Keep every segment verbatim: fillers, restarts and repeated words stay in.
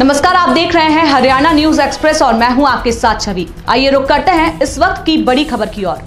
नमस्कार, आप देख रहे हैं हरियाणा न्यूज एक्सप्रेस और मैं हूं आपके साथ छवि। आइए रुक करते हैं इस वक्त की बड़ी खबर की ओर।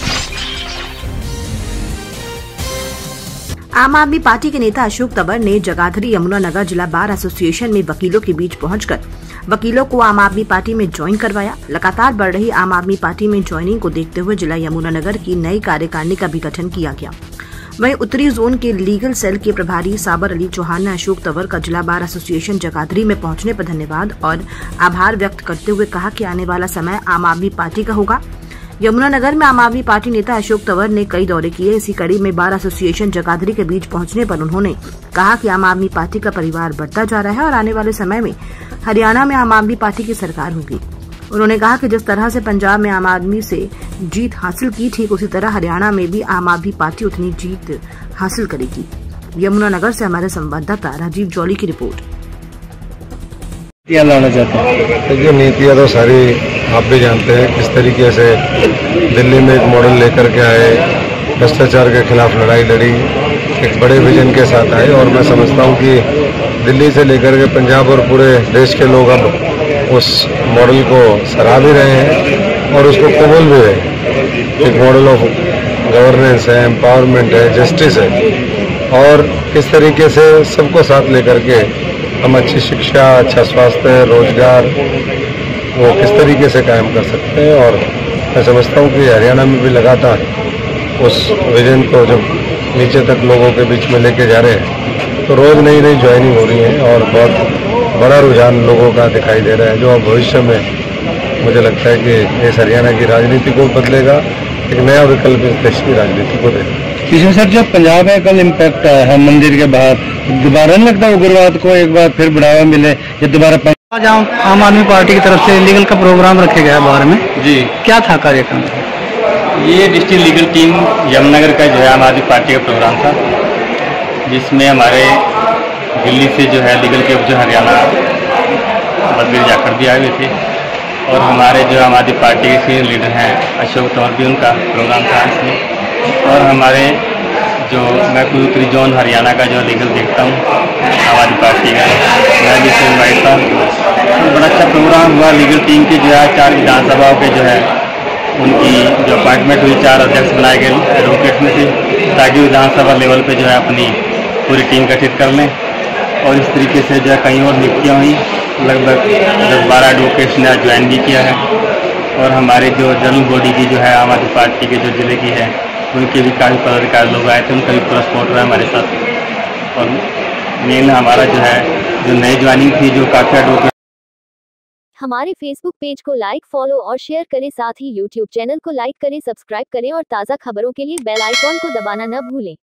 आम आदमी पार्टी के नेता अशोक तंवर ने जगाधरी यमुनानगर जिला बार एसोसिएशन में वकीलों के बीच पहुंचकर वकीलों को आम आदमी पार्टी में ज्वाइन करवाया। लगातार बढ़ रही आम आदमी पार्टी में ज्वाइनिंग को देखते हुए जिला यमुनानगर की नई कार्यकारिणी का भी गठन किया गया। वहीं उत्तरी जोन के लीगल सेल के प्रभारी साबर अली चौहान ने अशोक तंवर का जिला बार एसोसिएशन जगाधरी में पहुंचने पर धन्यवाद और आभार व्यक्त करते हुए कहा कि आने वाला समय आम आदमी पार्टी का होगा। यमुनानगर में आम आदमी पार्टी नेता अशोक तंवर ने कई दौरे किए। इसी कड़ी में बार एसोसिएशन जगाधरी के बीच पहुंचने पर उन्होंने कहा कि आम आदमी पार्टी का परिवार बढ़ता जा रहा है और आने वाले समय में हरियाणा में आम आदमी पार्टी की सरकार होगी। उन्होंने कहा कि जिस तरह से पंजाब में आम आदमी से जीत हासिल की, ठीक उसी तरह हरियाणा में भी आम आदमी पार्टी उतनी जीत हासिल करेगी। यमुनानगर से हमारे संवाददाता राजीव जौली की रिपोर्ट। नीतियाँ लाना चाहते हैं। देखिए, नीतियाँ तो सारी आप भी जानते हैं किस तरीके से दिल्ली में एक मॉडल लेकर के आए, भ्रष्टाचार के खिलाफ लड़ाई लड़ी, एक बड़े विजन के साथ आए। और मैं समझता हूँ कि दिल्ली से लेकर के पंजाब और पूरे देश के लोग अब उस मॉडल को सराह भी रहे हैं और उसको कबूल भी रहे हैं। एक मॉडल ऑफ गवर्नेंस है, एम्पावरमेंट है, जस्टिस है और किस तरीके से सबको साथ लेकर के हम अच्छी शिक्षा, अच्छा स्वास्थ्य, रोजगार वो किस तरीके से कायम कर सकते हैं। और मैं समझता हूँ कि हरियाणा में भी लगातार उस विजन को जब नीचे तक लोगों के बीच में लेके जा रहे हैं तो रोज नई नई ज्वाइनिंग हो रही है और बहुत बड़ा रुझान लोगों का दिखाई दे रहा है, जो अब भविष्य में मुझे लगता है कि इस हरियाणा की राजनीति को बदलेगा, एक नया विकल्प इस देश की राजनीति को देगा। इसमें सर जो पंजाब है कल इम्पैक्ट आया है मंदिर के बाहर, दोबारा नहीं लगता उग्रवाद को एक बार फिर बढ़ावा मिले या दोबारा? आज आम आदमी पार्टी की तरफ से लीगल का प्रोग्राम रखे गया बाहर में जी, क्या था कार्यक्रम? ये डिस्ट्रिक्ट लीगल टीम यमुनानगर का जो है आम आदमी पार्टी का प्रोग्राम था, जिसमें हमारे दिल्ली से जो है लीगल के जो हरियाणा बलबीर जाखड़ भी आए हुए थे और हमारे जो आम आदमी पार्टी के सीनियर लीडर हैं अशोक तंवर भी, उनका प्रोग्राम था इसमें। और हमारे जो मैं कोई उत्तरी जोन हरियाणा का जो लीगल देखता हूँ आम आदमी पार्टी का, मैं भी इसमें इन्वाइट था। तो बड़ा अच्छा प्रोग्राम हुआ। लीगल टीम के जो है चार विधानसभाओं के जो है उनकी जो अपॉइंटमेंट हुई, चार अध्यक्ष बनाए गए एडवोकेट में से, ताकि विधानसभा लेवल पे जो है अपनी पूरी टीम गठित कर लें। और इस तरीके से जो है कई और नियुक्तियाँ हुई, लगभग दस बारह एडवोकेट्स ने ज्वाइन भी किया है। और हमारे जो जनरल बॉडी की जो है आम आदमी पार्टी के जो जिले की है उनके भी काफ़ी पदाधिकारी लोग आए थे, उनका भी पूरा सपोर्ट रहा हमारे साथ। और मेन हमारा जो है जो नई ज्वाइनिंग थी जो काफ़ी एडवोकेट। हमारे फेसबुक पेज को लाइक, फॉलो और शेयर करें, साथ ही यूट्यूब चैनल को लाइक करें, सब्सक्राइब करें और ताज़ा खबरों के लिए बेल आइकॉन को दबाना न भूलें।